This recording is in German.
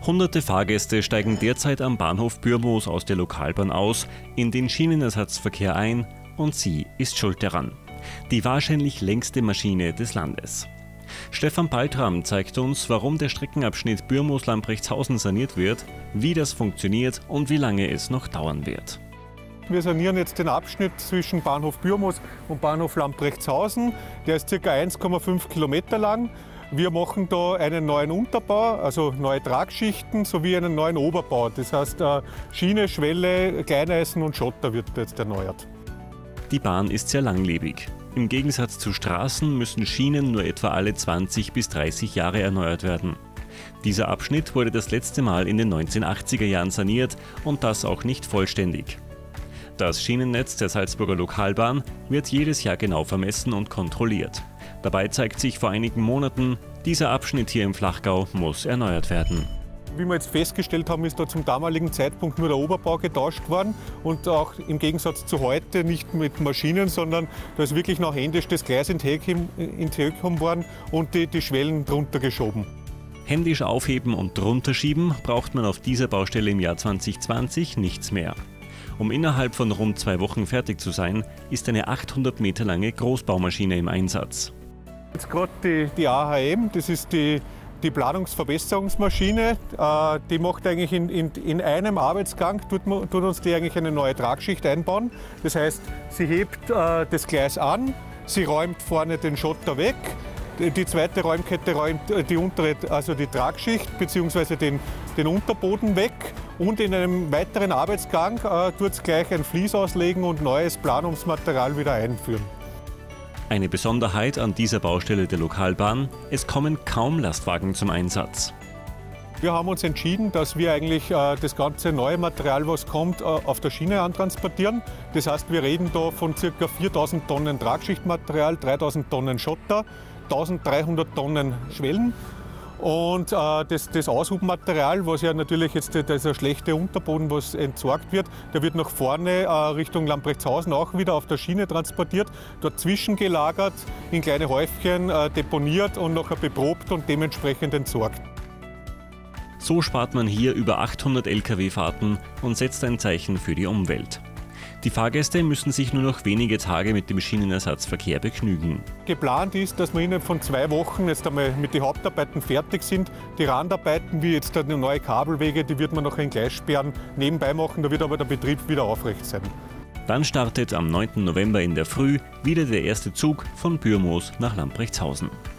Hunderte Fahrgäste steigen derzeit am Bahnhof Bürmoos aus der Lokalbahn aus, in den Schienenersatzverkehr ein und sie ist schuld daran. Die wahrscheinlich längste Maschine des Landes. Stefan Baltram zeigt uns, warum der Streckenabschnitt Bürmoos-Lamprechtshausen saniert wird, wie das funktioniert und wie lange es noch dauern wird. Wir sanieren jetzt den Abschnitt zwischen Bahnhof Bürmoos und Bahnhof Lamprechtshausen. Der ist ca. 1,5 Kilometer lang. Wir machen da einen neuen Unterbau, also neue Tragschichten sowie einen neuen Oberbau. Das heißt, Schiene, Schwelle, Kleineisen und Schotter wird jetzt erneuert. Die Bahn ist sehr langlebig. Im Gegensatz zu Straßen müssen Schienen nur etwa alle 20 bis 30 Jahre erneuert werden. Dieser Abschnitt wurde das letzte Mal in den 1980er Jahren saniert und das auch nicht vollständig. Das Schienennetz der Salzburger Lokalbahn wird jedes Jahr genau vermessen und kontrolliert. Dabei zeigt sich vor einigen Monaten, dieser Abschnitt hier im Flachgau muss erneuert werden. Wie wir jetzt festgestellt haben, ist da zum damaligen Zeitpunkt nur der Oberbau getauscht worden und auch im Gegensatz zu heute nicht mit Maschinen, sondern da ist wirklich noch händisch das Gleis entheben worden und die Schwellen drunter geschoben. Händisch aufheben und drunter schieben braucht man auf dieser Baustelle im Jahr 2020 nichts mehr. Um innerhalb von rund 2 Wochen fertig zu sein, ist eine 800 Meter lange Großbaumaschine im Einsatz. Jetzt gerade die AHM, das ist die Planungsverbesserungsmaschine, die macht eigentlich in einem Arbeitsgang, tut uns die eigentlich eine neue Tragschicht einbauen. Das heißt, sie hebt das Gleis an, sie räumt vorne den Schotter weg, die zweite Räumkette räumt die untere, also die Tragschicht bzw. den Unterboden weg und in einem weiteren Arbeitsgang tut es gleich ein Vlies auslegen und neues Planungsmaterial wieder einführen. Eine Besonderheit an dieser Baustelle der Lokalbahn: Es kommen kaum Lastwagen zum Einsatz. Wir haben uns entschieden, dass wir eigentlich das ganze neue Material, was kommt, auf der Schiene antransportieren. Das heißt, wir reden da von ca. 4.000 Tonnen Tragschichtmaterial, 3.000 Tonnen Schotter, 1.300 Tonnen Schwellen. Und das Aushubmaterial, was ja natürlich jetzt dieser schlechte Unterboden, was entsorgt wird, der wird nach vorne Richtung Lamprechtshausen auch wieder auf der Schiene transportiert, dort zwischengelagert, in kleine Häufchen deponiert und nachher beprobt und dementsprechend entsorgt. So spart man hier über 800 Lkw-Fahrten und setzt ein Zeichen für die Umwelt. Die Fahrgäste müssen sich nur noch wenige Tage mit dem Schienenersatzverkehr begnügen. Geplant ist, dass wir innerhalb von 2 Wochen jetzt einmal mit den Hauptarbeiten fertig sind. Die Randarbeiten, wie jetzt die neue Kabelwege, die wird man noch in Gleissperren nebenbei machen, da wird aber der Betrieb wieder aufrecht sein. Dann startet am 9. November in der Früh wieder der erste Zug von Bürmoos nach Lamprechtshausen.